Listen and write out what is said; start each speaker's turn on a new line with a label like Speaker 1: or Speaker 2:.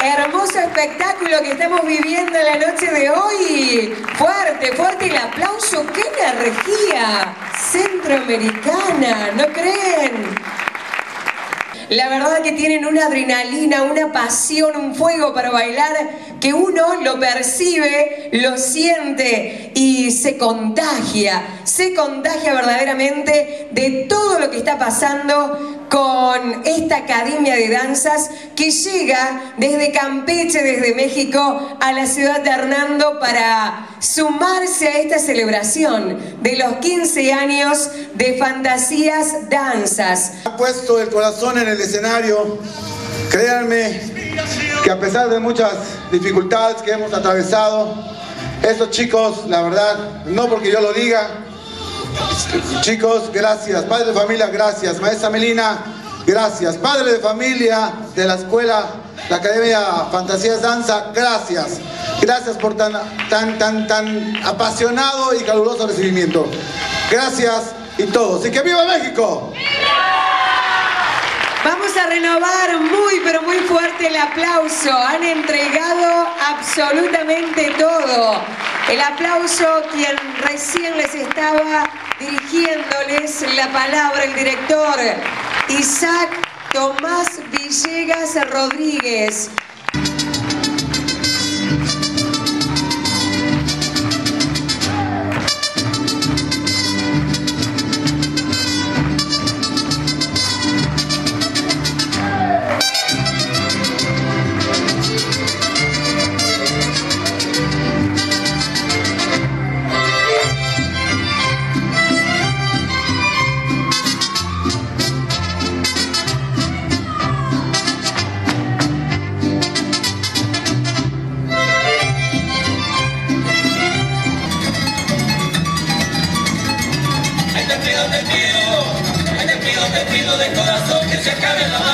Speaker 1: Hermoso espectáculo que estamos viviendo en la noche de hoy. Fuerte, fuerte el aplauso. ¡Qué energía centroamericana! ¿No creen? La verdad que tienen una adrenalina, una pasión, un fuego para bailar que uno lo percibe, lo siente y se contagia verdaderamente de todo lo que está pasando con esta Academia de Danzas que llega desde Campeche, desde México, a la ciudad de Hernando para sumarse a esta celebración de los 15 años de Fantasías Danzas.
Speaker 2: Ha puesto el corazón en el escenario. Créanme que a pesar de muchas dificultades que hemos atravesado, estos chicos, la verdad, no porque yo lo diga, chicos, gracias. Padre de familia, gracias. Maestra Melina, gracias. Padre de familia de la escuela, la Academia Fantasías Danza, gracias. Gracias por tan apasionado y caluroso recibimiento. Gracias y todos. ¡Y que viva México!
Speaker 1: Vamos a renovar muy pero muy fuerte el aplauso. Han entregado absolutamente todo. El aplauso quien recién les estaba dirigiéndoles la palabra, el director Isaac Tomás Villegas Rodríguez.
Speaker 3: Te pido de corazón que se acabe la